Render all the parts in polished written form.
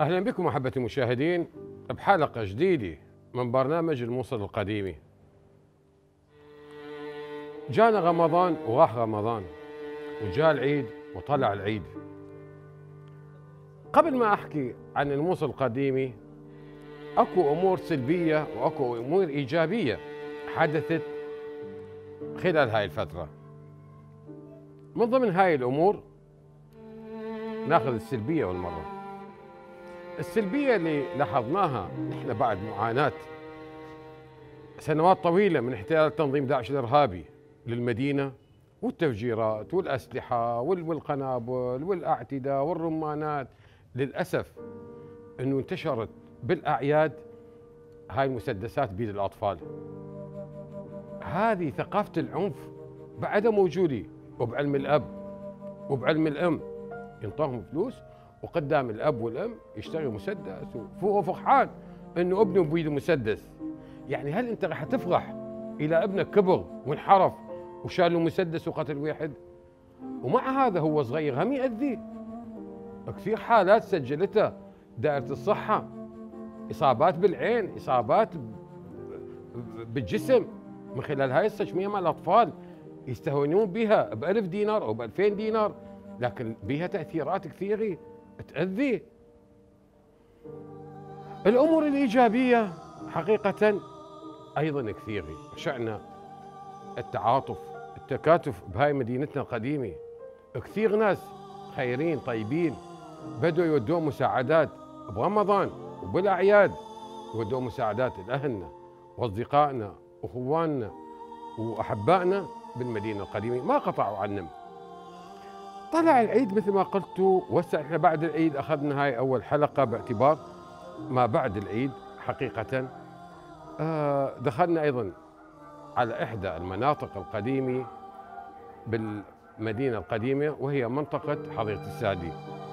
أهلا بكم أحبتي المشاهدين بحلقة جديدة من برنامج الموصل القديمي. جانا رمضان وراح رمضان، وجاء العيد وطلع العيد. قبل ما أحكي عن الموصل القديمي، أكو أمور سلبية وأكو أمور إيجابية حدثت خلال هاي الفترة. من ضمن هاي الأمور ناخذ السلبية والمرة. السلبية اللي لاحظناها نحن بعد معاناة سنوات طويلة من احتلال تنظيم داعش الإرهابي للمدينة، والتفجيرات والأسلحة والقنابل والأعتداء والرمانات، للأسف أنه انتشرت بالأعياد هاي المسدسات بيد الأطفال. هذه ثقافة العنف بعدها موجودة، وبعلم الأب وبعلم الأم ينطوهم فلوس، وقدام الأب والأم يشتري مسدس وفوقه فرحان أنه ابنه بيده مسدس. يعني هل أنت راح تفرح إلى ابنك كبر وانحرف وشال له مسدس وقتل واحد؟ ومع هذا هو صغير هم يأذيه. كثير حالات سجلتها دائرة الصحة، إصابات بالعين، إصابات بالجسم من خلال هاي السجمية مع الأطفال يستهونون بها ب1000 دينار أو ب2000 دينار، لكن بها تأثيرات كثيرة تأذي. الأمور الإيجابية حقيقة أيضا كثيرة. شأن التعاطف التكاتف بهاي مدينتنا القديمة، كثير ناس خيرين طيبين بدوا يودون مساعدات برمضان وبالأعياد، يودون مساعدات لأهلنا وأصدقائنا وأخواننا وأحبائنا بالمدينة القديمة، ما قطعوا عنهم. طلع العيد مثل ما قلت، وهسه احنا بعد العيد اخذنا هاي اول حلقه باعتبار ما بعد العيد. حقيقه دخلنا ايضا على احدى المناطق القديمه بالمدينه القديمه، وهي منطقه حظيره السادي.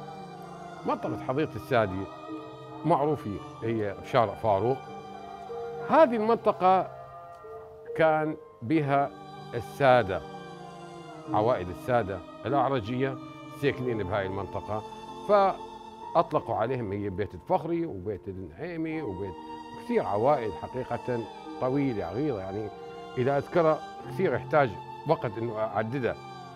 منطقه حظيره السادي معروفه هي بشارع فاروق. هذه المنطقه كان بها الساده، عوائل الساده الأعرجية ساكنين بهاي المنطقة، فأطلقوا عليهم هي بيت الفخري وبيت النعيمي وبيت كثير عوائل حقيقة طويلة عريضة، يعني إذا أذكرها كثير يحتاج وقت إنه أعددها.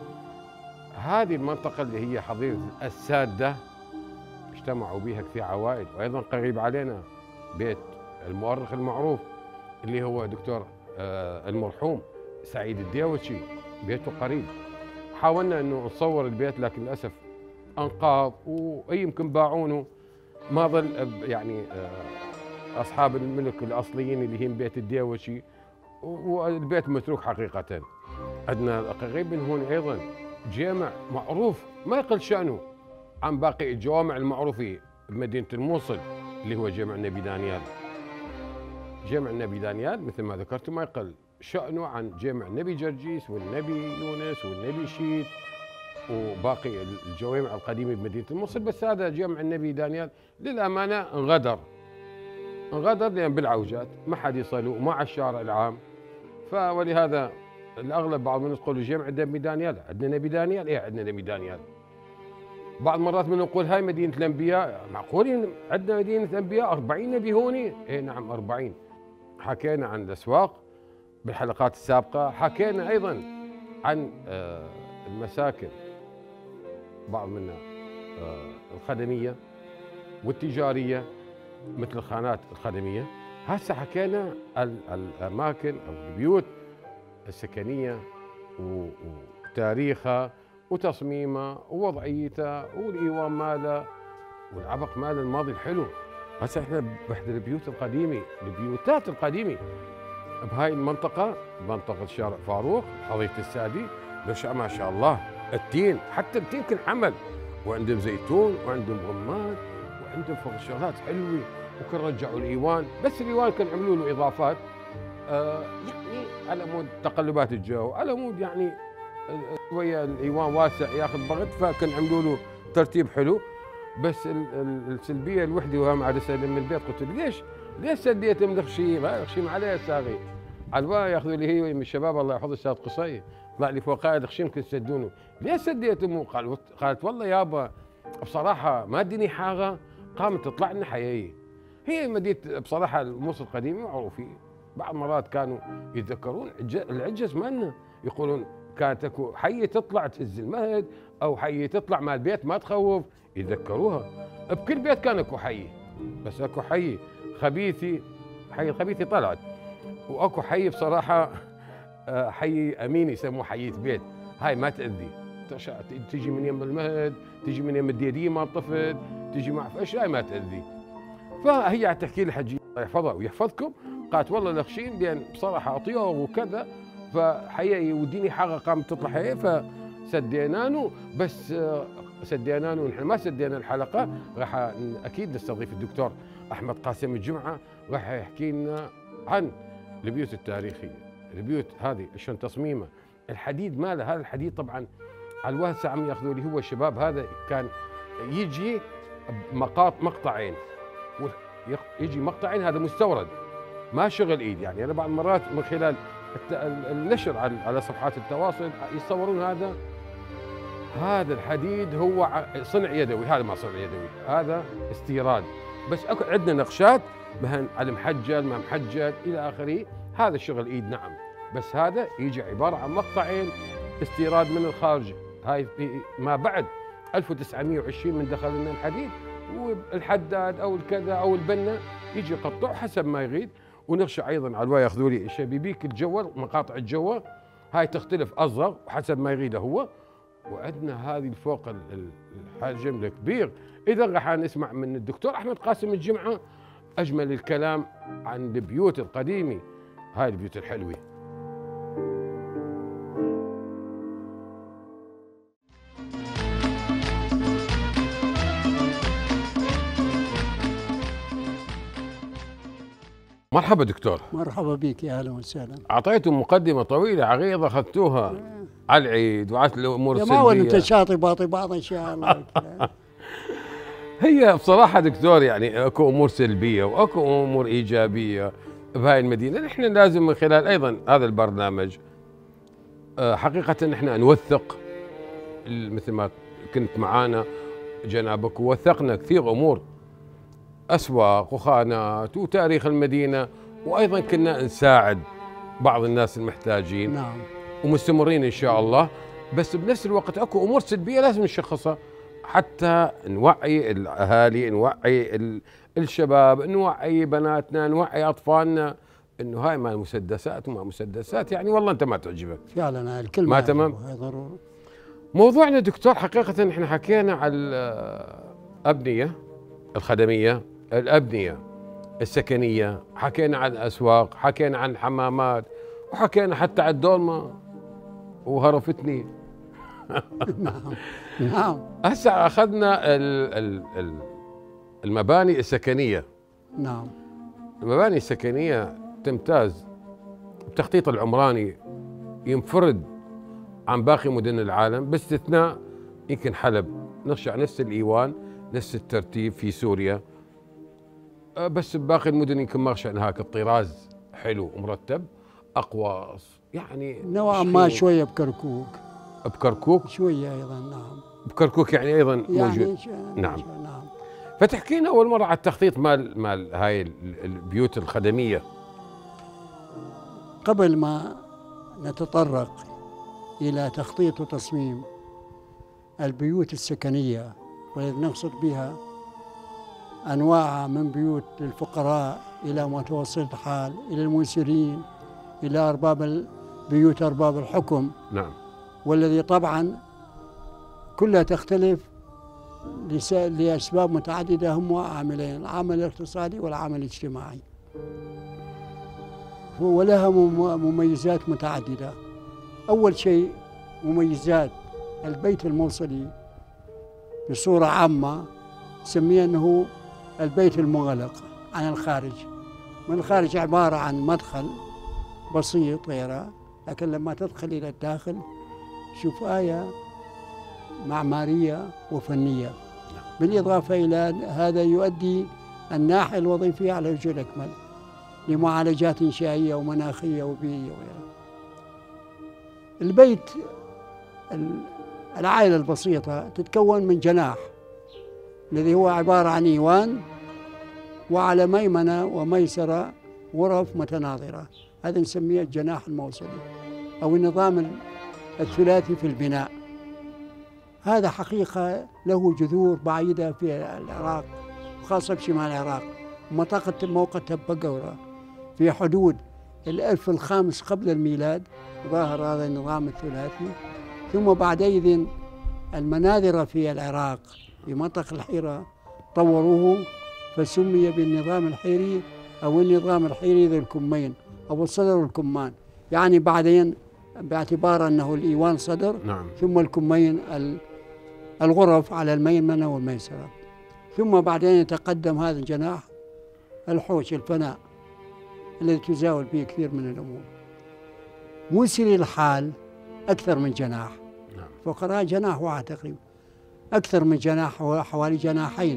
هذه المنطقة اللي هي حظيرة السادة اجتمعوا بها كثير عوائل، وأيضا قريب علينا بيت المؤرخ المعروف اللي هو دكتور المرحوم سعيد الديوتشي، بيته قريب. حاولنا انه نصور البيت لكن للاسف انقاض، ويمكن باعونه، ما ظل يعني اصحاب الملك الاصليين اللي هم بيت الديوشي، والبيت متروك حقيقه. عندنا قريب من هون ايضا جامع معروف ما يقل شانه عن باقي الجوامع المعروفه بمدينه الموصل، اللي هو جامع النبي دانيال. جامع النبي دانيال مثل ما ذكرت ما يقل شأنه عن جامع النبي جرجيس والنبي يونس والنبي شيت وباقي الجوامع القديمة بمدينة الموصل، بس هذا جامع النبي دانيال للأمانة انغدر لأن بالعوجات ما حد يصلوا مع الشارع العام، ولهذا الأغلب بعض من يقولوا جامع النبي دانيال. عندنا نبي دانيال؟ إيه عندنا نبي دانيال. بعض مرات من نقول هاي مدينة الأنبياء، معقولين عندنا مدينة أنبياء 40 نبي هون؟ إيه نعم 40. حكينا عن الأسواق بالحلقات السابقة، حكينا أيضا عن المساكن بعض منها الخدمية والتجارية مثل الخانات الخدمية. هسه حكينا الأماكن أو البيوت السكنية وتاريخها وتصميمها ووضعيتها والإيوان مالها والعبق مال الماضي الحلو. هسه احنا بإحدى البيوت القديمة، البيوتات القديمة بهاي المنطقة، منطقة شارع فاروق حظيرة السادي. ما شاء الله التين، حتى التين كان حمل، وعندهم زيتون وعندهم رمان وعندهم فوق شغلات حلوة، وكان رجعوا الإيوان، بس الإيوان كان عملوا له إضافات يعني على مود تقلبات الجو، على مود يعني شوية الإيوان واسع ياخذ ضغط، فكان عملوا له ترتيب حلو. بس السلبية الوحدة وهم عاد اسلم من البيت، قلت له ليش سديت من الخشيم؟ هاي الخشيم عليها ساغي، على الواقع ياخذوا لي هي من الشباب الله يحفظ استاذ قصي، طلع لي فوق قائد خشيم كنت تسدونه، ليش سديت امه؟ قالت والله يابا بصراحه ما اديني حاجه قامت تطلع لنا حيوية. هي مدينة بصراحة الموصل القديمة معروفين، بعض مرات كانوا يتذكرون العجز مالنا، يقولون كانت اكو حية تطلع تهز المهد او حية تطلع مال بيت ما تخوف، يتذكروها. بكل بيت كان اكو حية، بس اكو حي خبيثي، حي الخبيثي طلعت، واكو حي بصراحة حي امين يسموه حية بيت، هاي ما تأذي، تجي من يم المهد، تجي من يم الديدية ما طفت، تجي ما اعرف ايش، هاي ما تأذي. فهي تحكي لي حجي الله يحفظها ويحفظكم، قالت والله الاخشين بين بصراحه اطيور وكذا، فحقيقي وديني حاجه قامت تطلع هي، فسدينانو، بس سدينانو نحن ما سدينا الحلقه، راح اكيد نستضيف الدكتور احمد قاسم الجمعه، راح يحكي لنا عن البيوت التاريخيه، البيوت هذه شلون تصميمها، الحديد ماله، هذا الحديد طبعا على الواسع عم ياخذوا لي، هو الشباب هذا كان يجي مقطعين، يجي مقطعين، هذا مستورد ما شغل ايد، يعني انا بعض المرات من خلال النشر على صفحات التواصل يصورون هذا الحديد هو صنع يدوي، هذا ما صنع يدوي، هذا استيراد، بس اكو عندنا نقشات على محجل ما محجل الى اخره، هذا شغل ايد نعم، بس هذا يجي عباره عن مقطعين استيراد من الخارج، هاي ما بعد 1920 من دخل لنا الحديد، والحداد او الكذا او البنا يجي يقطع حسب ما يريد، ونغشى ايضا على الواي ياخذوا لي شبيبيك الجوه، مقاطع الجوه، هاي تختلف اصغر وحسب ما يريده هو، وعندنا هذه فوق الحجم الكبير. اذا راح نسمع من الدكتور احمد قاسم الجمعه اجمل الكلام عن البيوت القديمه، هاي البيوت الحلوه. مرحبا دكتور. مرحبا بك، يا اهلا وسهلا. اعطيتم مقدمه طويله عريضه اخذتوها على العيد وعلى الامور السلبيه. يا ما انت شاطي باطي بعض ان شاء الله. هي بصراحه دكتور يعني اكو امور سلبيه واكو امور ايجابيه بهاي المدينه، نحن لازم من خلال ايضا هذا البرنامج حقيقه نحن نوثق، مثل ما كنت معانا جنابك ووثقنا كثير امور، أسواق وخانات وتاريخ المدينة، وأيضا كنا نساعد بعض الناس المحتاجين. نعم. ومستمرين إن شاء الله، بس بنفس الوقت أكو أمور سلبية لازم نشخصها حتى نوعي الأهالي، نوعي الشباب، نوعي بناتنا، نوعي أطفالنا إنه هاي ما مسدسات وما مسدسات، يعني والله أنت ما تعجبك. فعلا الكلمة ما تمام. ضروري. موضوعنا دكتور حقيقة إحنا حكينا على الأبنية الخدمية، الأبنية السكنية، حكينا عن الأسواق، حكينا عن الحمامات، وحكينا حتى عن الدولمة وهرفتني. نعم نعم. هسه أخذنا المباني السكنية. نعم. المباني السكنية تمتاز التخطيط العمراني، ينفرد عن باقي مدن العالم باستثناء يمكن حلب، نخشى نفس الإيوان نفس الترتيب في سوريا، بس باقي المدن يمكن ما اخشى هاك الطراز حلو ومرتب، اقواس يعني نوعا ما شويه بكركوك. بكركوك شويه ايضا. نعم. بكركوك يعني ايضا موجود. نعم. نعم. فتحكينا اول مره على التخطيط مال هاي البيوت الخدميه. قبل ما نتطرق الى تخطيط وتصميم البيوت السكنيه، والذي نقصد بها أنواع من بيوت للفقراء إلى متوسط الحال، إلى الميسرين، إلى أرباب البيوت أرباب الحكم. نعم. والذي طبعا كلها تختلف لأسباب متعددة، هم عاملين، العامل الاقتصادي والعامل الاجتماعي، ولها مميزات متعددة. أول شيء مميزات البيت الموصلي بصورة عامة نسميه أنه البيت المغلق عن الخارج. من الخارج عبارة عن مدخل بسيط غيره، لكن لما تدخل إلى الداخل شوف آية معمارية وفنية. بالإضافة إلى هذا يؤدي الناحية الوظيفية على وجه الأكمل لمعالجات إنشائية ومناخية وبيئية وغيرها. البيت العائلة البسيطة تتكون من جناح، الذي هو عبارة عن إيوان، وعلى ميمنة وميسرة غرف متناظرة. هذا نسميه الجناح الموصلي أو النظام الثلاثي في البناء. هذا حقيقة له جذور بعيدة في العراق، وخاصة بشمال العراق، منطقة موقع تبقورة في حدود الألف الخامس قبل الميلاد ظاهر هذا النظام الثلاثي. ثم بعدئذ المناذرة في العراق في منطقة الحيرة طوروه فسمي بالنظام الحيري أو النظام الحيري ذو الكمين أو الصدر والكمان، يعني بعدين باعتبار أنه الإيوان صدر، نعم. ثم الكمين الغرف على الميمنة والميسرة. ثم بعدين يتقدم هذا الجناح الحوش الفناء الذي تزاول به كثير من الأمور. مسري الحال أكثر من جناح، نعم. فقراء جناح واحد تقريبا، أكثر من جناح، حوالي جناحين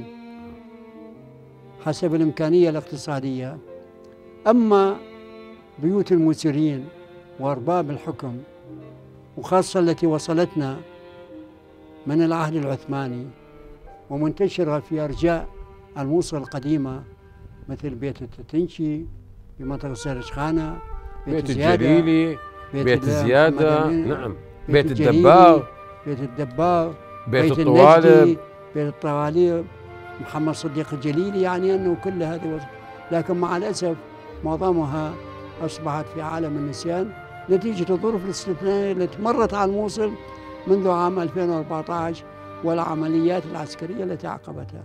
حسب الإمكانية الاقتصادية. أما بيوت المسرين وأرباب الحكم، وخاصة التي وصلتنا من العهد العثماني ومنتشرة في أرجاء الموصل القديمة، مثل بيت التتنشي في منطقة سرجخانة، بيت الجليلي، بيت زيادة، نعم، بيت الدباغ، بيت الطوالب، بيت الطوالب، محمد صديق الجليلي، يعني أنه كل هذه لكن مع الأسف معظمها أصبحت في عالم النسيان نتيجة الظروف الاستثنائية التي مرت على الموصل منذ عام 2014 والعمليات العسكرية التي عقبتها.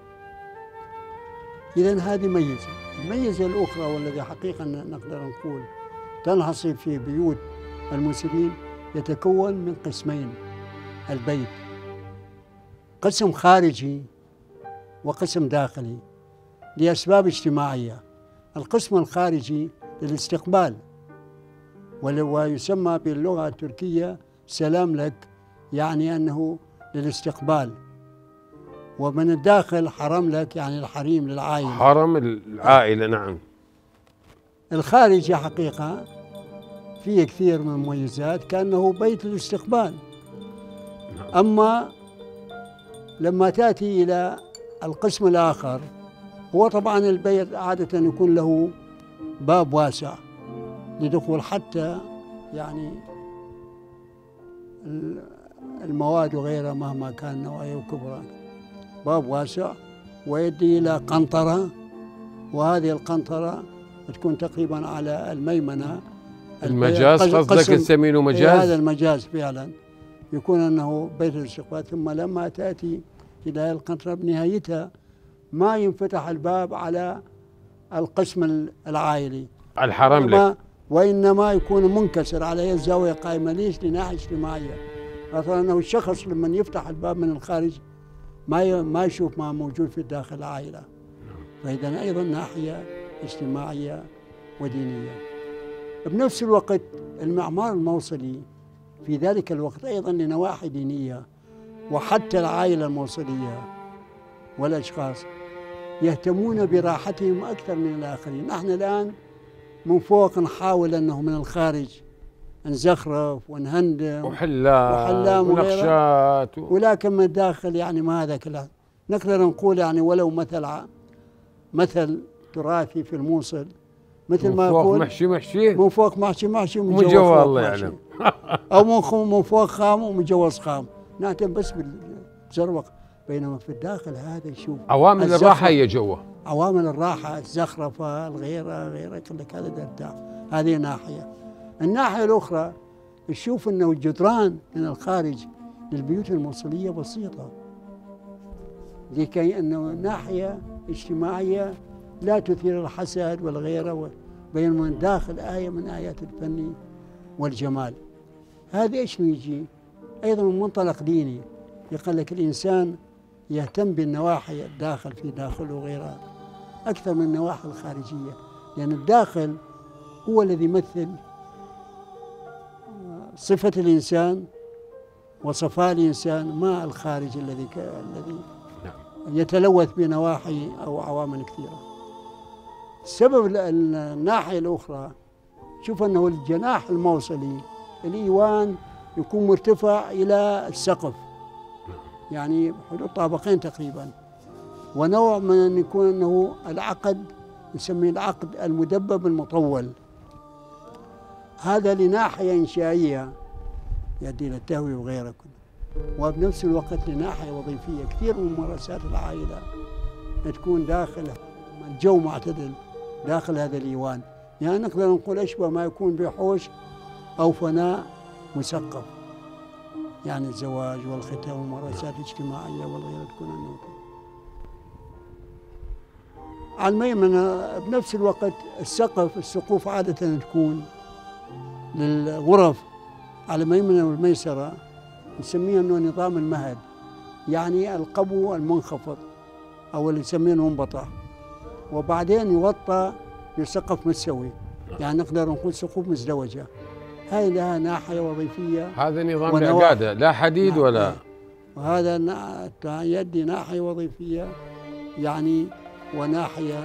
إذن هذه ميزة. الميزة الأخرى والذي حقيقة نقدر نقول تنحصر في بيوت المسلمين يتكون من قسمين البيت، قسم خارجي وقسم داخلي لأسباب اجتماعية. القسم الخارجي للاستقبال ويسمى باللغة التركية سلام لك، يعني أنه للاستقبال. ومن الداخل حرم لك، يعني الحريم للعائلة، حرم العائلة، نعم. الخارجي حقيقة فيه كثير من المميزات كأنه بيت الاستقبال. أما لما تأتي إلى القسم الآخر، هو طبعا البيت عادة يكون له باب واسع لدخول حتى يعني المواد وغيرها مهما كان نوعية وكبرى، باب واسع ويؤدي إلى قنطرة، وهذه القنطرة تكون تقريبا على الميمنة. المجاز قصدك نسميه مجاز؟ هذا المجاز فعلا يكون أنه بيت الاستقبال. ثم لما تأتي إلى القنطرة بنهايتها ما ينفتح الباب على القسم العائلي، الحرم لك، وإنما يكون منكسر عليه الزاوية قائمة. ليش؟ لناحية اجتماعية. مثلا أنه الشخص لما يفتح الباب من الخارج ما يشوف ما موجود في داخل العائلة. فإذا أيضا ناحية اجتماعية ودينية. بنفس الوقت المعمار الموصلي في ذلك الوقت أيضا لنواحي دينية، وحتى العائلة الموصلية والأشخاص يهتمون براحتهم أكثر من الآخرين. نحن الآن من فوق نحاول أنه من الخارج نزخرف ونهندم وحلام ونقشات ولكن من الداخل يعني ما هذا كله. نقدر نقول يعني ولو مثل تراثي في الموصل، مثل ما يقول من فوق محشي ومن جوا الله يعلم أو من فوق خام ومجوز خام، نهتم بس بالزروق. بينما في الداخل هذا يشوف عوامل الراحة هي جوا، عوامل الراحة، الزخرفة، الغيرة يقول لك هذا درتاح. هذه ناحية. الناحية الأخرى تشوف أنه الجدران من الخارج للبيوت الموصلية بسيطة، لكي أنه ناحية اجتماعية لا تثير الحسد والغيرة، بينما من داخل آية من آيات الفن والجمال. هذا إيش يجي أيضا من منطلق ديني، يقول لك الإنسان يهتم بالنواحي الداخل في داخله وغيرها أكثر من النواحي الخارجية، لأن الداخل هو الذي يمثل صفة الإنسان وصفاء الإنسان، ما الخارج الذي يتلوث بنواحي أو عوامل كثيرة. السبب الناحية الأخرى شوف أنه الجناح الموصلي الإيوان يكون مرتفع إلى السقف، يعني حدود طابقين تقريبا، ونوع من أن يكون أنه العقد نسميه العقد المدبب المطول. هذا لناحية إنشائية يؤدي إلى التهوية وغيره، وبنفس الوقت لناحية وظيفية. كثير من ممارسات العائلة تكون داخل الجو معتدل داخل هذا الإيوان، يعني نقدر نقول أشبه ما يكون بحوش أو فناء مثقف، يعني الزواج والختام والممارسات الاجتماعية والغيرة تكون النقطة. على الميمنة بنفس الوقت السقوف عادة تكون للغرف على الميمنة والميسرة نسميه أنه نظام المهد، يعني القبو المنخفض أو اللي نسميه المنبطح، وبعدين يغطى بسقف مستوي، يعني نقدر نقول سقوف مزدوجة. هاي لها ناحية وظيفية. هذا نظام العقادة لا حديد ولا، وهذا يدي ناحية وظيفية يعني وناحية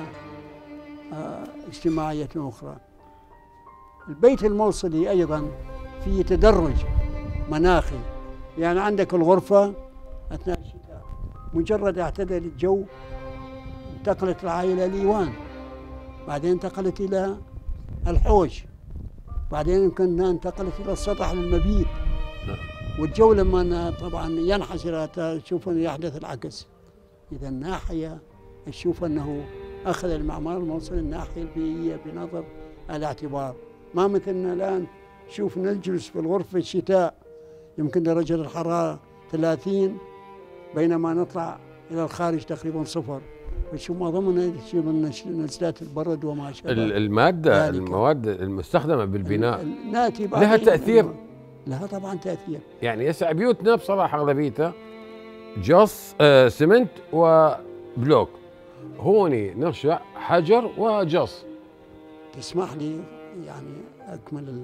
اجتماعية أخرى. البيت الموصلي أيضا فيه تدرج مناخي، يعني عندك الغرفة أثناء الشتاء مجرد اعتدل الجو انتقلت العائلة الإيوان، بعدين انتقلت إلى الحوش، بعدين يمكن انتقلت إلى السطح للمبيت، والجو لما طبعا ينحسر تشوف أنه يحدث العكس. إذا الناحية تشوف أنه أخذ المعمار الموصلي الناحية البيئية بنظر الاعتبار، ما مثلنا الآن شوف نجلس في الغرفة في الشتاء يمكن درجة الحرارة 30 بينما نطلع إلى الخارج تقريبا 0، وشوف معظمنا من نزلات البرد وما شابه. المواد المستخدمة بالبناء ناتي لها تأثير؟ لها طبعا تأثير. يعني يسع بيوتنا بصراحة أغلبيتها جص سمنت وبلوك، هوني نرشع حجر وجص. تسمح لي يعني أكمل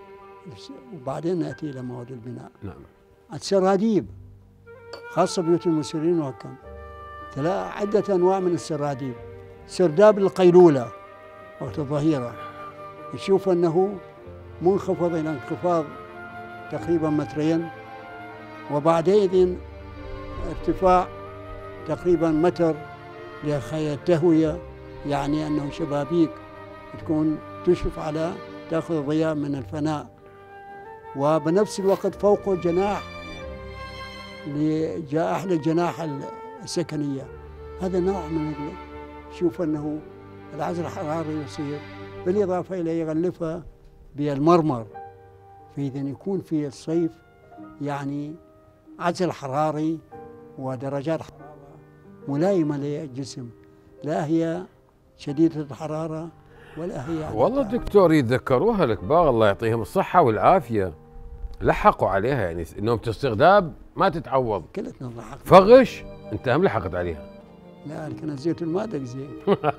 وبعدين نأتي إلى مواد البناء. نعم. السراديب خاصة بيوت المسرين وكم عدة أنواع من السراديب. سرداب القيلولة وقت الظهيرة نشوف أنه منخفض إلى انخفاض تقريبا 2 متر، وبعدين ارتفاع تقريبا 1 متر لخي التهوية، يعني أنه شبابيك تكون تشرف على تأخذ ضياء من الفناء، وبنفس الوقت فوقه جناح أحلى الجناح السكنية. هذا نوع من شوف أنه العزل الحراري يصير، بالإضافة إلى يغلفها بالمرمر، فإذا يكون في الصيف يعني عزل حراري ودرجات حرارة ملائمة للجسم، لا هي شديدة الحرارة ولا هي يعني والله دكتور يتذكروها الكبار الله يعطيهم الصحة والعافية، لحقوا عليها، يعني نومة السرداب ما تتعوض. كلتنا نضحك. فغش انت هم لحقت عليها. لا كان زيت المادة زين.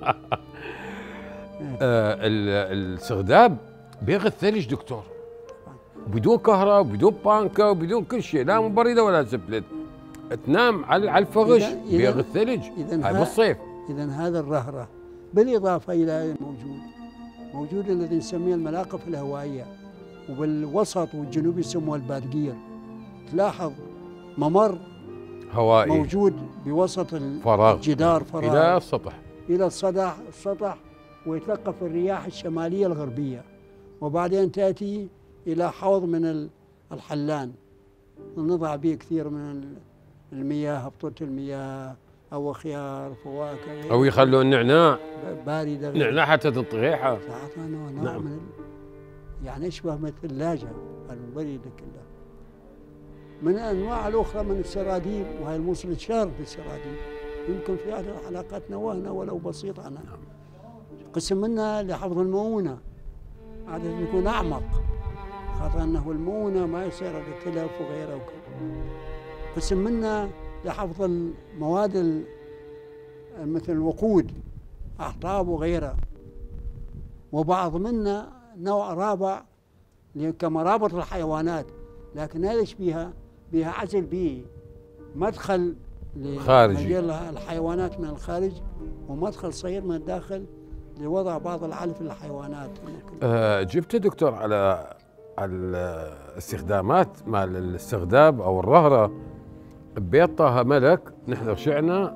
السرداب بيغث ثلج دكتور، بدون كهرباء وبدون بانكا وبدون كل شيء، لا مبردة ولا زبلت، تنام على الفغش بيغث ثلج. هاي بالصيف. إذا هذا الرهرة بالإضافة إلى موجود الذي نسميه الملاقف الهوائية، وبالوسط والجنوب يسموه البادقير. تلاحظ ممر هوائي موجود بوسط الجدار فراغ إلى السطح، إلى السطح ويتلقف الرياح الشمالية الغربية، وبعدين تأتي إلى حوض من الحلان نضع به كثير من المياه، بطولة المياه أو خيار فواكه أو يخلون نعناع باردة، نعناع حتى تطغيحة. نوع من يعني يشبه مثل الثلاجة الباردة كلها. من الأنواع الأخرى من السراديب، وهي الموصل الشارب في السراديب يمكن في أحد الحلقات نوهنا ولو بسيط عنها. قسم منها لحفظ المؤونة، عادة يكون أعمق خاطر أنه المؤونة ما يصير التلف وغيره. قسم منها لحفظ المواد مثل الوقود أحطاب وغيرها، وبعض منا نوع رابع كمرابط الحيوانات، لكن هذا بها عزل بيئي، مدخل خارجي الحيوانات من الخارج ومدخل صغير من الداخل لوضع بعض العلف للحيوانات. جبت دكتور على الاستخدامات مال السرداب او الرهره ببيت طه ملك، نحن رشعنا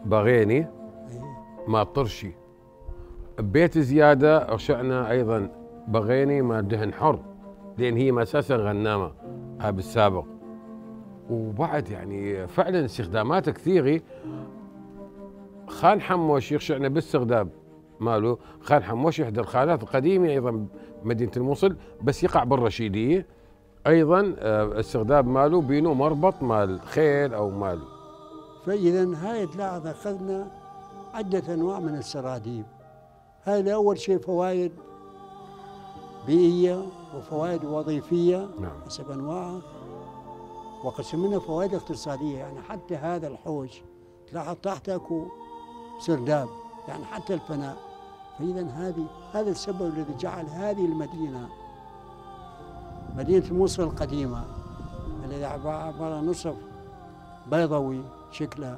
بغيني إيه. ما طرشي. ببيت زياده رشعنا ايضا بغيني ما دهن حر، لان هي اساسا غنامه هاي بالسابق. وبعد يعني فعلا استخدامات كثيره. خان حموش يخشعنا باستخدام ماله. خان حموش احدى الخانات القديمه ايضا بمدينه الموصل، بس يقع بالرشيديه. ايضا استخدام ماله بينه مربط مال خيل او ماله. فإذا هاي تلاحظ أخذنا عدة أنواع من السراديب. هاي لأول شيء فوائد بيئية وفوائد وظيفية، نعم. حسب أنواعها، وقسمنا فوائد اقتصادية. يعني حتى هذا الحوش تلاحظ تحته اكو سرداب، يعني حتى الفناء. فإذا هذا السبب الذي جعل هذه المدينة، مدينة الموصل القديمة، التي عبارة عن نصف بيضوي شكلها،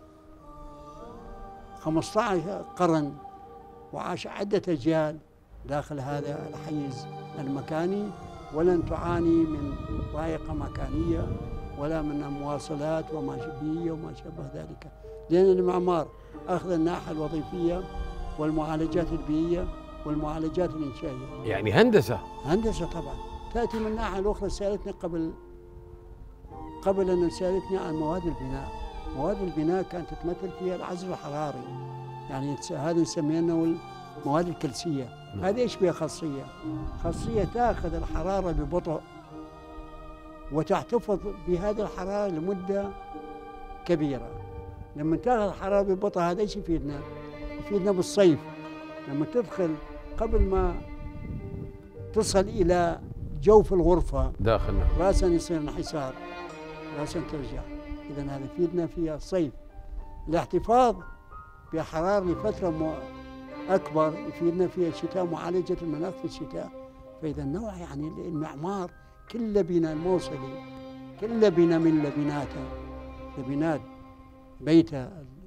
15 قرن، وعاش عدة أجيال داخل هذا الحيز المكاني، ولن تعاني من ضائقة مكانية ولا من مواصلات وما شبيه وما شابه ذلك، لأن المعمار أخذ الناحية الوظيفية والمعالجات البيئية والمعالجات الإنشائية. يعني هندسة طبعا. تأتي من الناحية الأخرى. سألتني قبل أن سألتني عن مواد البناء. مواد البناء كانت تتمثل فيها العزل الحراري، يعني هذا نسميه أنه المواد الكلسية. هذه ايش فيها خاصية تأخذ الحرارة ببطء وتحتفظ بهذه الحرارة لمدة كبيرة. لما تأخذ الحرارة ببطء هذا ايش يفيدنا؟ يفيدنا بالصيف، لما تدخل قبل ما تصل إلى جوف الغرفة داخلنا رأسا يصير انحسار، رأسا ترجع. إذا هذا يفيدنا في الصيف. الاحتفاظ بحرارة لفترة أكبر يفيدنا في الشتاء، معالجة المناخ في الشتاء. فإذا النوع يعني المعمار كل بناء الموصلي، كل بناء من لبنات بيته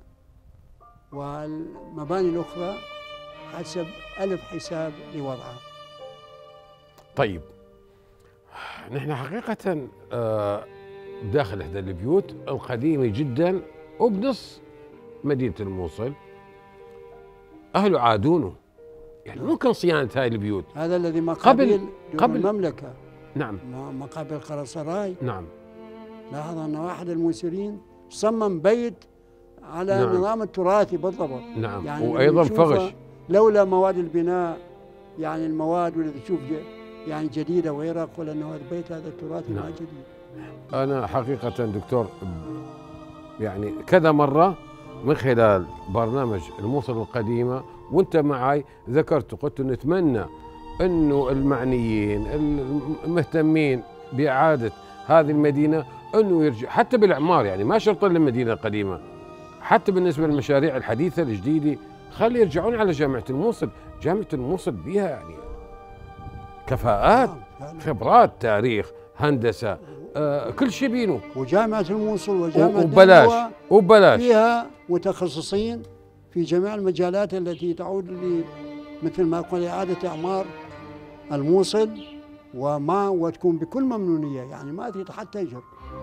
والمباني الأخرى حسب ألف حساب لوضعها. طيب، نحن حقيقة داخل إحدى البيوت القديمة جدا وبنص مدينة الموصل، أهله عادونه، يعني ممكن صيانة هاي البيوت. هذا الذي مقابل قبل المملكة. نعم. مقابل قرصراي. نعم. لاحظ أن واحد المسيرين صمم بيت على نعم. النظام التراثي بالضبط. نعم. يعني وأيضا فغش. لولا مواد البناء، يعني المواد واللي تشوف يعني جديدة وغيرها، يقول أنه هذا البيت هذا التراثي نعم. ما جديد. أنا حقيقة دكتور يعني كذا مرة من خلال برنامج الموصل القديمة وانت معي ذكرت، قلت نتمنى انه المعنيين المهتمين بإعادة هذه المدينة انه يرجع حتى بالاعمار، يعني ما شرط للمدينة القديمة، حتى بالنسبة للمشاريع الحديثة الجديدة خلي يرجعون على جامعة الموصل. جامعة الموصل بها يعني كفاءات، خبرات، تاريخ، هندسة، كل شيء بينه. وجامعة الموصل وجامعة وببلاش فيها متخصصين في جميع المجالات التي تعود مثل ما قلنا إعادة إعمار الموصل وتكون بكل ممنونية، يعني ما تريد حتى يجر.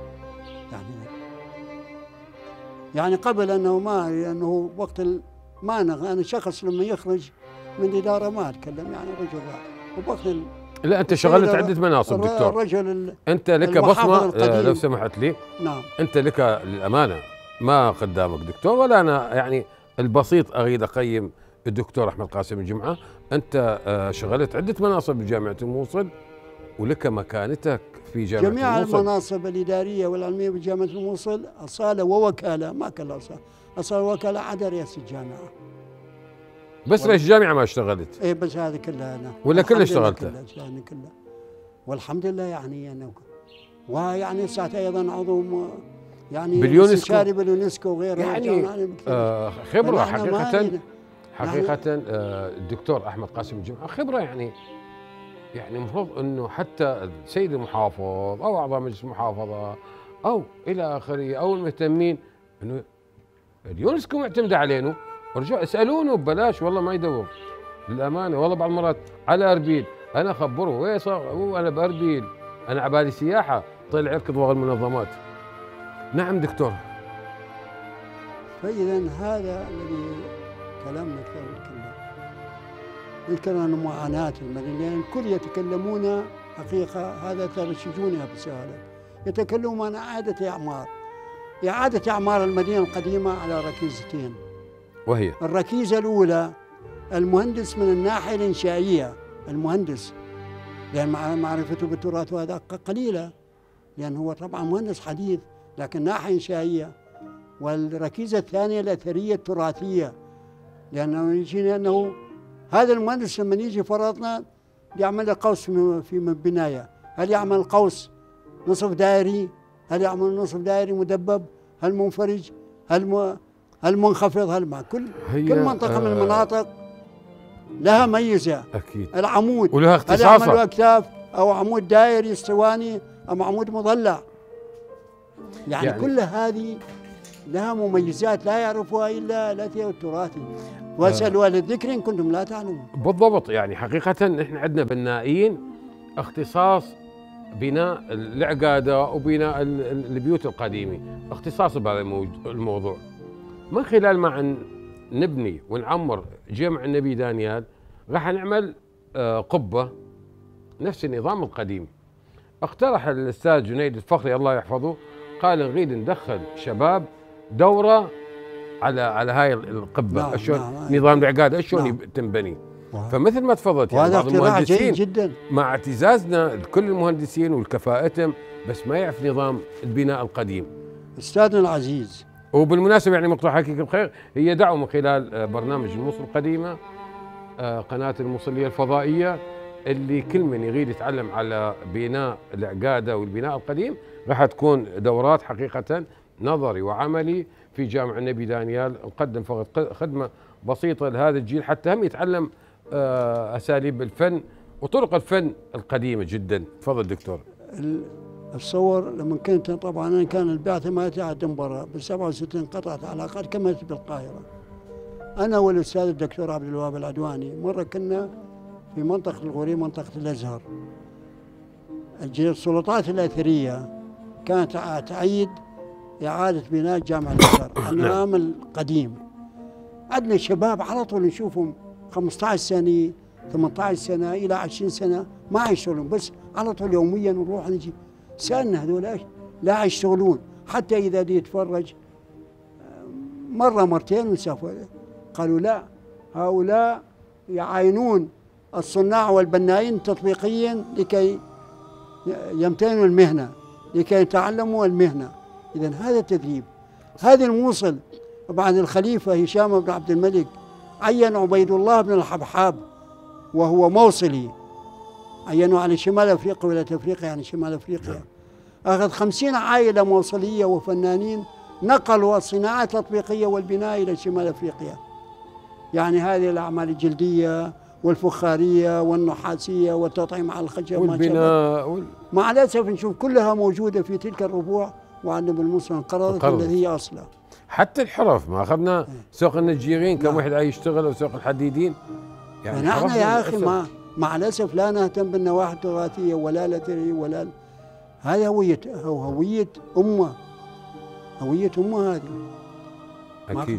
يعني قبل أنه وقت ما أنا شخص لما يخرج من الإدارة ما أتكلم، يعني رجل وقت لا أنت شغلت عدة مناصب دكتور. الرجل أنت لك بصمة لو سمحت لي. نعم. أنت لك للأمانة ما قدامك دكتور ولا أنا، يعني البسيط أريد أقيم الدكتور أحمد قاسم الجمعة. أنت شغلت عدة مناصب بجامعة الموصل ولك مكانتك في جامعة جميع الموصل. المناصب الإدارية والعلمية بجامعة الموصل أصالة ووكالة، ما كان أصالة وكالة عدا رئاسة الجامعة. بس ليش جامعة ما اشتغلت؟ ايه بس هذه كلها أنا ولا كلها اشتغلتها؟ كلها والحمد لله. يعني أنا ويعني ساعتها أيضا عضو يعني باليونسكو، باليونسكو وغيرها، يعني خبرة حقيقة الدكتور أحمد قاسم الجمعة خبرة، يعني المفروض أنه حتى السيد المحافظ أو أعضاء مجلس المحافظة أو إلى آخره أو المهتمين أنه اليونسكو معتمدة علينا، ورجعوا اسألونه ببلاش والله ما يدور للأمانة. والله بعض المرات على أربيل أنا أخبره وين صار أنا بأربيل، أنا عبالي سياحة، طلع يركض ورا المنظمات. نعم دكتور. فإذا هذا الذي كلامنا نذكر أن معاناة المدينة، لأن الكل يتكلمون حقيقة، هذا ترشجونها بسهولة، يتكلمون عن إعادة أعمار المدينة القديمة على ركيزتين، وهي الركيزة الأولى المهندس من الناحية الإنشائية، المهندس لأن معرفته بالتراث وهذا قليلة، لأن هو طبعا مهندس حديث لكن ناحية إنشائية. والركيزة الثانية الأثرية التراثية، لأنه يجينا أنه هذا المهندس لما يجي فرضنا يعمل قوس في بناية، هل يعمل قوس نصف دائري؟ هل يعمل نصف دائري مدبب؟ هل منفرج؟ هل منخفض؟ هل ما كل منطقة من المناطق لها ميزة. أكيد. العمود ولها اختصاصها، هل يعمل أكتاف أو عمود دائري اسطواني أم عمود مضلع؟ يعني كل هذه لها مميزات لا يعرفها إلا الأثري والتراثي، واسألوا أهل الذكر إن كنتم لا تعلمون. بالضبط. يعني حقيقة نحن عندنا بنائين اختصاص بناء العقادة وبناء البيوت القديمة، اختصاص بهذا الموضوع. من خلال ما نبني ونعمر جامع النبي دانيال راح نعمل قبة نفس النظام القديم. اقترح الأستاذ جنيد الفخري الله يحفظه، قال نريد ندخل شباب دورة على هاي القبة، شلون نظام العقاد شلون تنبني. فمثل ما تفضلت يعني بعض المهندسين جدا مع اعتزازنا لكل المهندسين والكفاءتهم بس ما يعرف نظام البناء القديم. أستاذنا العزيز، وبالمناسبة يعني مقطع حكيك بخير، هي دعوة من خلال برنامج الموصل القديمة، قناة الموصلية الفضائية، اللي كل من يريد يتعلم على بناء العقادة والبناء القديم راح تكون دورات حقيقة نظري وعملي في جامع النبي دانيال. نقدم فقط خدمة بسيطة لهذا الجيل حتى هم يتعلم أساليب الفن وطرق الفن القديمة جدا. تفضل دكتور. الصور لما كنت طبعا أنا كان البعثة ما تعدم برا، بال 67 قطعت علاقات كملت بالقاهرة. أنا والأستاذ الدكتور عبد الوهاب العدواني مرة كنا في منطقة الغورية، منطقة الأزهر. السلطات الأثرية كانت تعيد إعادة بناء جامع الأزهر النظام القديم. عندنا شباب على طول نشوفهم 15 سنة 18 سنة إلى 20 سنة ما يشتغلون، بس على طول يوميا نروح نجي. سألنا هذول لا يشتغلون، حتى إذا دي يتفرج مرة مرتين ونسافر. قالوا لا، هؤلاء يعاينون الصناع والبنائين تطبيقيا لكي يمتهنوا المهنة، لكي يتعلموا المهنة. إذن هذا التدريب. هذا الموصل بعد الخليفة هشام بن عبد الملك عين عبيد الله بن الحبحاب وهو موصلي، عينوا على شمال أفريقيا ولاية أفريقيا، يعني شمال أفريقيا. أخذ 50 عائلة موصلية وفنانين نقلوا الصناعة التطبيقية والبناء إلى شمال أفريقيا. يعني هذه الأعمال الجلدية والفخارية والنحاسية والتطعيم على الخشب والبناء مع الأسف نشوف كلها موجودة في تلك الربوع، وعندنا بالمصر انقرضت التي هي أصلها. حتى الحرف ما أخذنا سوق النجيرين كم واحد عاي يشتغل وسوق الحديدين. يعني نحن يا أخي مع الأسف لا نهتم بالنواحي التراثية ولا الأثرية ولا هذه هوية أمة، هوية أمة هذه. أكيد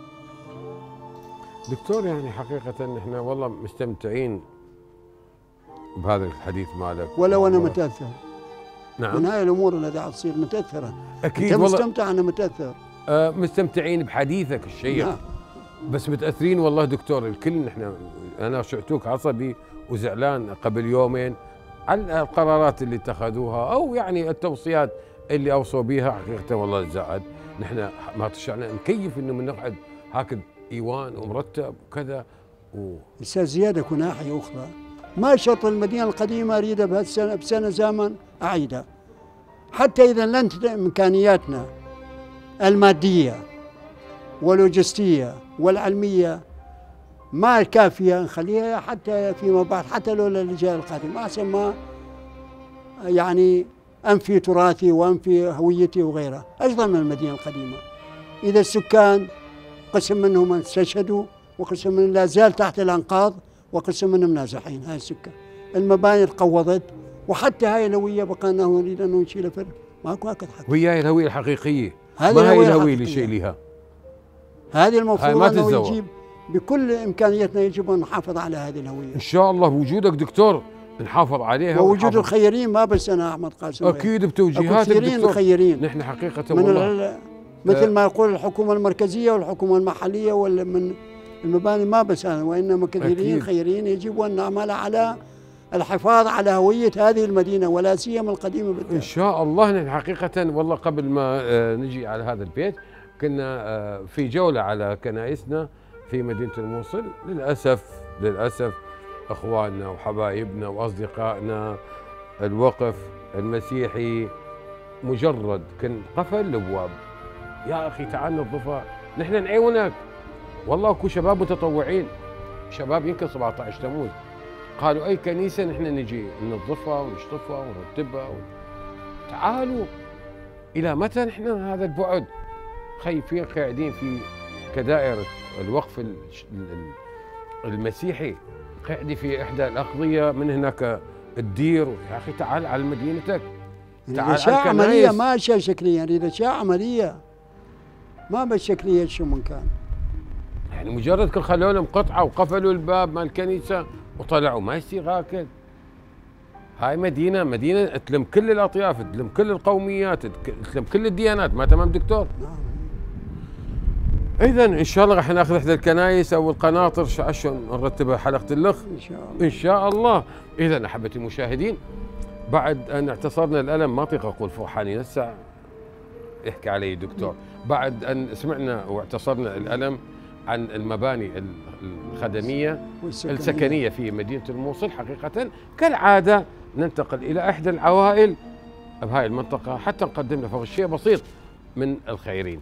دكتور. يعني حقيقة نحن والله مستمتعين بهذا الحديث مالك، ولو أنا متأثر. نعم. من هاي الأمور التي قاعد تصير متأثرة. أكيد أنت مستمتع، أنا متأثر. مستمتعين بحديثك الشيق. نعم. بس متأثرين والله دكتور. الكل نحن، أنا شعتوك عصبي وزعلان قبل يومين على القرارات اللي اتخذوها أو يعني التوصيات اللي أوصوا بها. حقيقة والله الزعل. نحن ما تشعنا نكيف إنه بنقعد هكذا إيوان ومرتب وكذا أستاذ زياد، اكو ناحية أخرى، ما شرط المدينة القديمة أريدها بسنة زمن أعيدها، حتى إذا لن إمكانياتنا المادية واللوجستية والعلمية ما كافية نخليها حتى فيما بعد، حتى لولا الرجال القادم أحسن ما يعني أنفي تراثي وأنفي هويتي وغيرها. أيضا من المدينة القديمة إذا السكان قسم منهم استشهدوا وقسم منهم لا زال تحت الأنقاض وقسم منهم نازحين، هاي السكان. المباني تقوضت، وحتى هاي الهوية بقى أنه نريد أن نشيلها فرق. ماكو هكذا حق. وهي هاي الهوية الحقيقية، ما هي الهوية اللي شيلها. هذه المفروض ما أنه تتزوج. يجيب بكل إمكانياتنا، يجب أن نحافظ على هذه الهوية. ان شاء الله بوجودك دكتور نحافظ عليها ووجود ونحافظ. الخيرين، ما بس أنا أحمد قاسم، اكيد أكو بتوجيهاتك كثيرين دكتور. خيرين نحن حقيقه من والله مثل ما يقول الحكومة المركزية والحكومة المحلية ولا من المباني، ما بس أنا، وإنما كثيرين أكيد. خيرين يجب أن نعمل على الحفاظ على هوية هذه المدينة ولا سيما القديمة ان بالذات. شاء الله. نحن حقيقه والله قبل ما نجي على هذا البيت كنا في جوله على كنائسنا في مدينه الموصل. للاسف اخواننا وحبايبنا واصدقائنا الوقف المسيحي مجرد كان قفل الابواب. يا اخي تعال نظفها، نحن نعيونك. والله اكو شباب متطوعين، شباب يمكن 17 تموز، قالوا اي كنيسه نحن نجي ننظفها ونشطفها ونرتبها تعالوا. الى متى نحن هذا البعد؟ خايفين قاعدين في كدائر الوقف المسيحي، قاعدين في احدى الاقضيه من هناك الدير. يا اخي تعال على مدينتك، إذا تعال شاء على عملية الكنائس. ما أشياء شكلية، إذا شاء عملية ما بس شكلية شو من كان. يعني مجرد كل خلوا لهم قطعه وقفلوا الباب مال الكنيسه وطلعوا، ما يصير هكذا. هاي مدينه تلم كل الاطياف، تلم كل القوميات، تلم كل الديانات. ما تمام دكتور؟ نعم. اذا ان شاء الله راح ناخذ احدى الكنائس او القناطر عشان نرتبها حلقه اللخ إن شاء الله. ان شاء الله. اذا احبتي المشاهدين، بعد ان اعتصرنا الالم، ما اطيق اقول فرحانين هسه يحكي علي دكتور، بعد ان سمعنا واعتصرنا الالم عن المباني الخدميه السكنيه في مدينه الموصل، حقيقه كالعاده ننتقل الى احدى العوائل بهاي المنطقه حتى نقدم له شيء بسيط من الخيرين.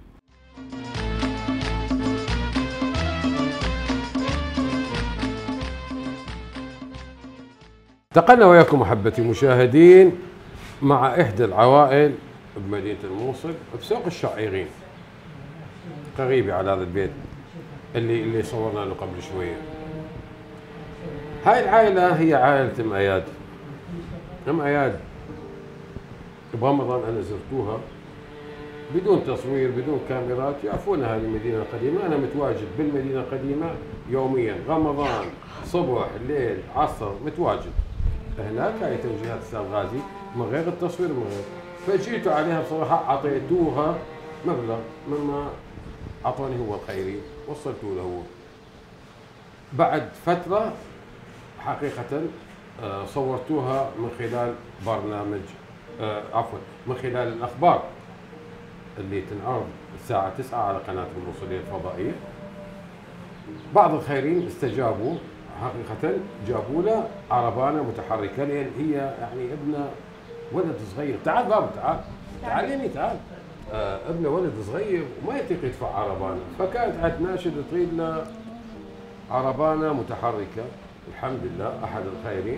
انتقلنا وياكم احبتي المشاهدين مع احدى العوائل بمدينه الموصل بسوق الشعيرين، قريبه على هذا البيت اللي صورنا له قبل شويه. هاي العائله هي عائله ام اياد. ام اياد برمضان انا زرتوها بدون تصوير بدون كاميرات، يعرفون هذه المدينه القديمه. انا متواجد بالمدينه القديمه يوميا، رمضان صبح ليل عصر متواجد هناك. هاي توجيهات الاستاذ غازي من غير التصوير من غير، فجيتوا عليها بصراحه اعطيتوها مبلغ مما اعطوني هو الخيري، وصلتوا له هو. بعد فتره حقيقه صورتوها من خلال برنامج عفوا من خلال الاخبار اللي تنعرض الساعه 9 على قناه الموصليه الفضائيه. بعض الخيرين استجابوا حقيقة، جابوا له عربانة متحركة، لأن هي يعني ابنه ولد صغير. تعال بابا تعال يمي تعال. ابنه ولد صغير وما يطيق يدفع عربانة، فكانت عتناشد تريد له عربانة متحركة. الحمد لله أحد الخيرين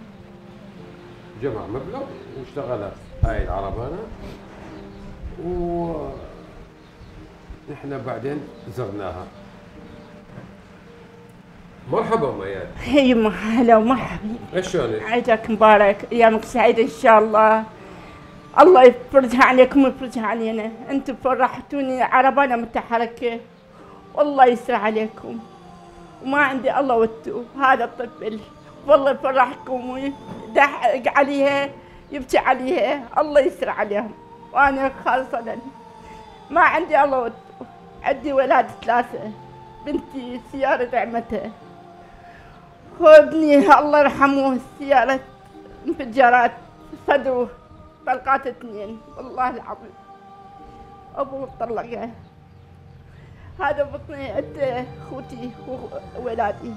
جمع مبلغ واشتغل هاي العربانة، ونحن بعدين زرناها. مرحبا ام اياد. يما هلا ومرحبا. ايش شلونك؟ عيدك مبارك، ايامك سعيده ان شاء الله. الله يفرجها عليكم ويفرجها علينا، انتم فرحتوني عربانه متحركه، والله يسر عليكم. وما عندي الله وتو هذا الطفل والله يفرحكم ويدحق عليها يبكي عليها، الله يسر عليهم. وانا خاصه ما عندي الله وتو، عندي ولاد 3، بنتي سياره نعمتها، وابني الله يرحمه سيارة انفجارات صدره طلقات 2 والله العظيم. أبوه طلقه. هذا بطني عند أخوتي وولادي،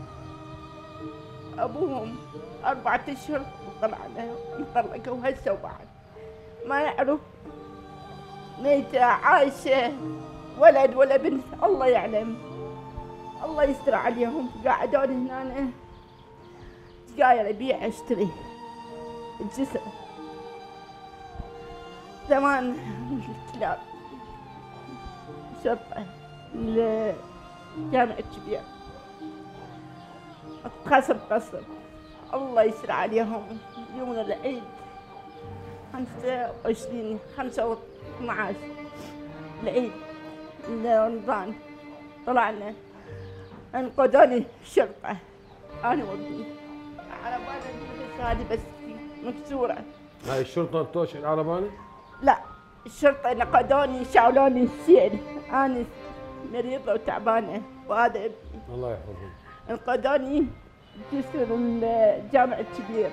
أبوهم 4 أشهر وطلعنا مطلقة وهسه وبعد ما يعرف ميتة عايشة ولد ولا بنت الله يعلم. الله يستر عليهم. قاعدون هنا سجاير ابيع اشتري الجسر زمان الكلاب شرطة الجامع الكبير قصر الله يستر عليهم. يوم العيد 25 5 و12 العيد رمضان طلعنا انقذوني الشرطة أنا وابني على بالي هذه بس مكسورة. هاي الشرطه التوش العرباني؟ لا الشرطة نقدوني شالوني السيل، أنا مريضة وتعبانة وهذا ابني. الله يحفظهم. انقذوني جسر الجامع الكبير،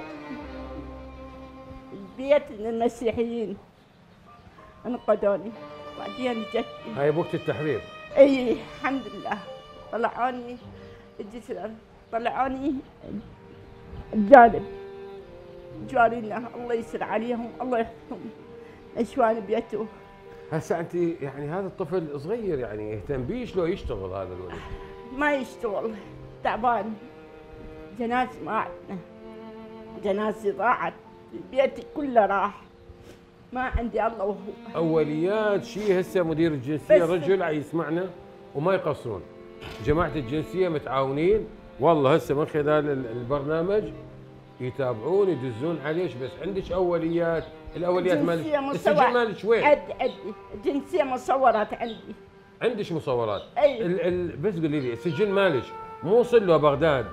البيت للمسيحيين انقذوني. بعدين جت هاي بوقت التحرير. اي الحمد لله طلعوني الجسر، طلعوني الجانب جوارينا الله يسر عليهم الله يحفظهم اشوان بيته. هسه انت يعني هذا الطفل صغير يعني يهتم بيش لو يشتغل هذا الولد؟ ما يشتغل تعبان، جنازة ما عندنا، جنازتي ضاعت، بيتي كله راح، ما عندي الله وهو. اوليات شيء هسه مدير الجنسيه بس رجل يسمعنا وما يقصرون. جماعه الجنسيه متعاونين والله هسه من خلال البرنامج يتابعون يدزون عليش. بس عندك اوليات، الاوليات مالك السجل مالك وين؟ عندي الجنسيه مصورات عندي. عندك مصورات؟ اي بس قولي لي السجل مالك موصل له بغداد؟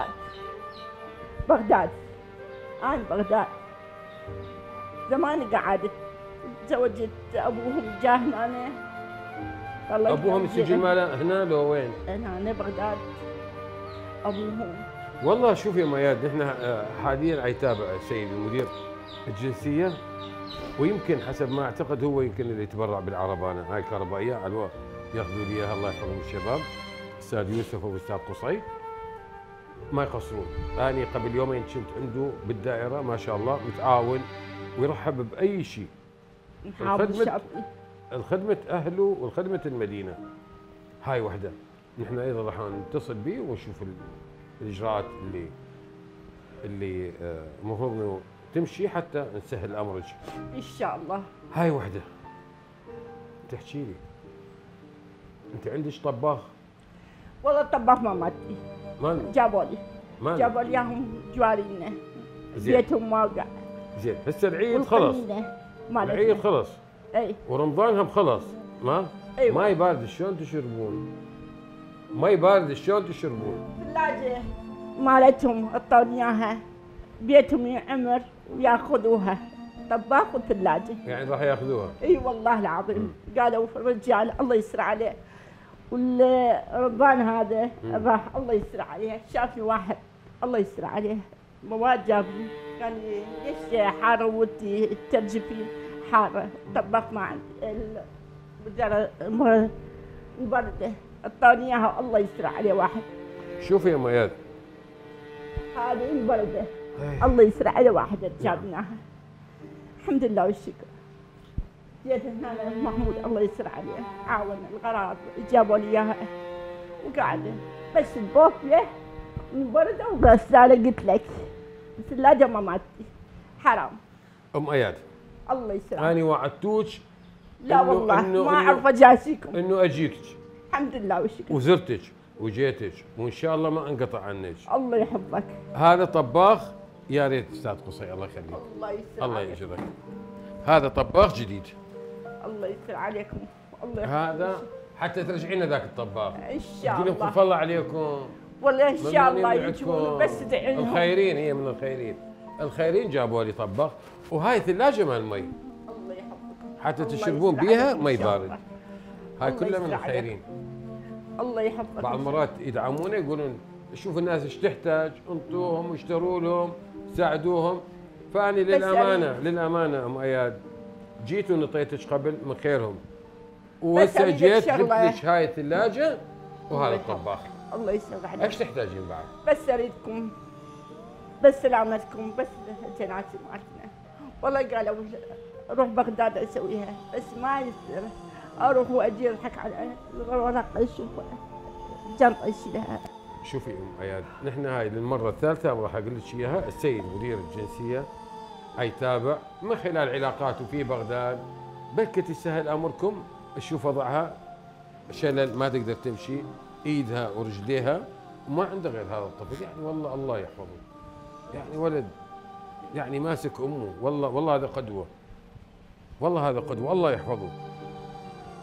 بغداد انا بغداد. زمان قعدت تزوجت ابوهم جاه هنا. ابوهم السجل ماله هنا لو وين؟ هنا بغداد ابوهم. والله شوف يا مياد نحن حاليا عيتابع السيد المدير الجنسيه، ويمكن حسب ما اعتقد هو يمكن اللي يتبرع بالعربانه هاي الكهربائيه على الوقت ياخذوا لي اياها الله يحفظهم الشباب استاذ يوسف واستاذ قصي ما يقصرون. اني قبل يومين كنت عنده بالدائره ما شاء الله متعاون ويرحب باي شيء. الخدمه اهله والخدمه المدينه. هاي وحده نحن ايضا راح نتصل به ونشوف الاجراءات اللي المفروض انه تمشي حتى نسهل امرك ان شاء الله. هاي وحده. تحكي لي انت عندك طباخ؟ والله الطباخ ما ماتي، جابوا لي اياهم جوارينا بيتهم واقع. زين هسه العيد خلص، العيد خلص اي ورمضان هم خلص ما؟ أيوة. ماي بارد شلون تشربون؟ ماي بارد شلون تشربون؟ ثلاجة مالتهم اعطوني اياها بيتهم يعمر وياخذوها طباخ وثلاجة. يعني راح ياخذوها؟ اي والله العظيم. قالوا الرجال الله يسر عليه والرضان هذا راح الله يسر عليه. شافني واحد الله يسر عليه مواد جابني قال لي ليش حاره ودي ترجفين حاره؟ طباخ مع البرده اعطاني اياها الله يسر عليه واحد. شوفي يا مياد هذه البرده الله يسر عليه واحد جابناها الحمد لله والشكر. جيت هنا محمود الله يسر عليه عاون الغراض جابوا لي اياها وقاعده بس البوفيه برده وغساله. قلت لك الثلاجه ما ماتي حرام. ام اياد الله يسر عليه اني وعدتوك لا والله ما اعرف اجاسيكم. انه اجيك الحمد لله والشكر وزرتك وجيتك وان شاء الله ما انقطع عنك. الله يحفظك. هذا طباخ يا ريت استاذ قصي الله يخليك. الله يسر الله يجزاك. هذا طباخ جديد. الله يسر عليكم. الله هذا حتى ترجعين ذاك الطباخ ان شاء الله. يقول الله عليكم والله ان شاء الله يجون بس ادعي لهم. الخيرين هي من الخيرين. الخيرين جابوا لي طباخ وهاي ثلاجه مال مي الله يحفظكم حتى تشربون بيها مي بارد. هاي كلها من الخيرين. الله يحفظك. بعض المرات يدعمونا يقولون شوف الناس ايش تحتاج انطوهم واشتروا لهم ساعدوهم. فاني للامانه ام اياد جيت ونطيتك قبل من خيرهم وهسه جيت جبت لك هاي الثلاجه وهذا الطباخ. الله يسر عليك. ايش تحتاجين بعد؟ بس اريدكم بس سلامتكم بس الجنازه مالتنا. والله قالوا روح بغداد اسويها بس ما يصير اروح واجي اضحك على الورق اشوف جنطه اشيلها. شوفي ام اياد نحن هاي للمره الثالثه راح اقول لك اياها. السيد مدير الجنسيه يتابع من خلال علاقاته في بغداد بلكي تسهل امركم. تشوف وضعها شلل ما تقدر تمشي ايدها ورجليها وما عنده غير هذا الطفل. يعني والله الله يحفظه يعني ولد يعني ماسك امه. والله هذا قدوه. والله هذا قدوه الله يحفظه.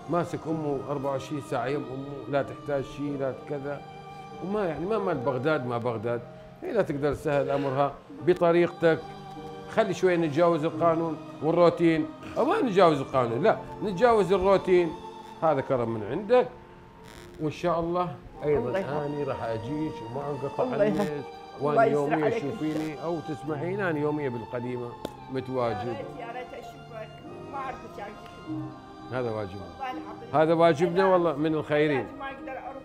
ماسك امه 24 ساعه يم امه، لا تحتاج شيء لا كذا، وما يعني ما مال بغداد ما بغداد، هي لا تقدر تسهل امرها بطريقتك. خلي شوي نتجاوز القانون والروتين، او ما نتجاوز القانون، لا نتجاوز الروتين، هذا كرم من عندك. وان شاء الله ايضا اني راح اجيك وما انقطع عنك، وانا يوميا تشوفيني او تسمعين، انا يوميا بالقديمه متواجد. يا ريت اشوفك، ما اعرف ايش هذا واجبنا، والله العظيم هذا واجبنا والله من الخيرين. ما اقدر اعرف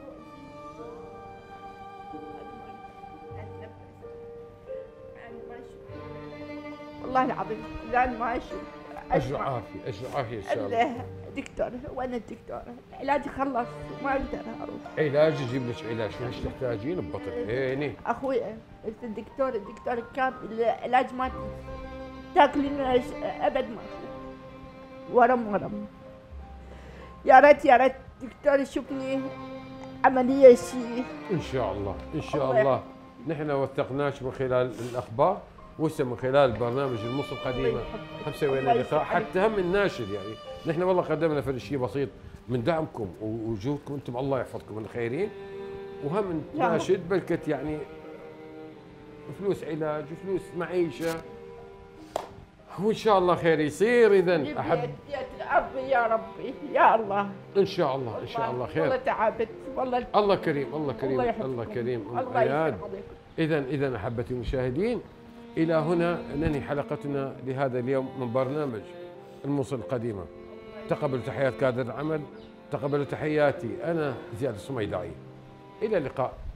والله العظيم، لان ما اشوف. اجر عافيه اجر عافيه ان شاء الله. دكتور، وانا الدكتور علاجي خلص ما اقدر اروح. علاج يجيب لك علاج، ايش تحتاجين ببطل عيني. اخوي الدكتور كان العلاج ما تاكلين ابد ما ورم. يا ريت دكتور يشوفني عمليه شيء. ان شاء الله ان شاء الله. نحن وثقناش من خلال الاخبار وهسه من خلال برنامج الموصل القديمه هم سوينا لقاء حتى هم الناشد، يعني نحن والله قدمنا فرد شيء بسيط من دعمكم ووجودكم انتم، الله يحفظكم من الخيرين، وهم ناشد بلكت يعني فلوس علاج وفلوس معيشه، وان شاء الله خير يصير. اذا احب الارض يا ربي يا الله، ان شاء الله ان شاء الله خير. والله تعبت والله. الله كريم الله كريم الله كريم. الله يسعدك. اذا احبتي المشاهدين، الى هنا ننهي حلقتنا لهذا اليوم من برنامج الموصل القديمه. تقبلوا تحيات كادر العمل، تقبلوا تحياتي انا زياد الصميداعي، الى اللقاء.